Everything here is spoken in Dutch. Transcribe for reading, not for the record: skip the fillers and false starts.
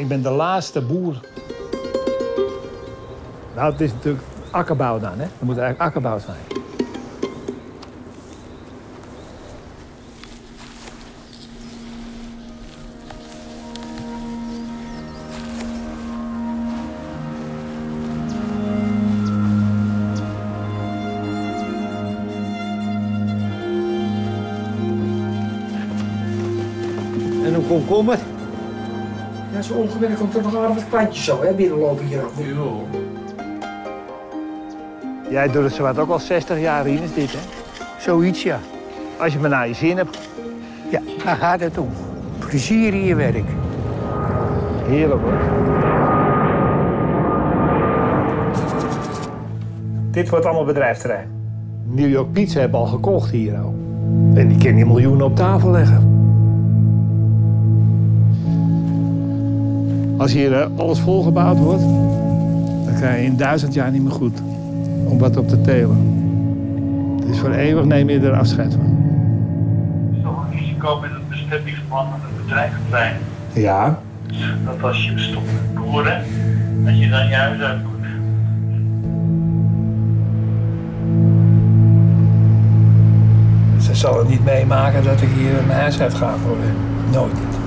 Ik ben de laatste boer. Nou, het is natuurlijk akkerbouw dan, hè? Het moet eigenlijk akkerbouw zijn. En een komkommer. Ja, zo ongeveer komt er nog aardig wat plantjes zo, hè, binnenlopen hier. Jij doet het zowat ook al 60 jaar in, is dit, hè? Zoiets, ja. Als je maar naar je zin hebt. Ja, daar gaat het om. Plezier in je werk. Heerlijk, hoor. Dit wordt allemaal bedrijfsterrein. New York Pizza hebben al gekocht hier ook. En die kan die miljoenen op tafel leggen. Als hier alles volgebouwd wordt, dan krijg je in 1000 jaar niet meer goed om wat op te telen. Dus voor eeuwig neem je er afscheid van. Er is nog een risico met het bestemmingsplan van het bedrijventerrein. Ja. Dat als je stopt met boeren, dat je dan je huis uit moet. Ze zullen niet meemaken dat ik hier mijn huis uit ga worden. Nooit.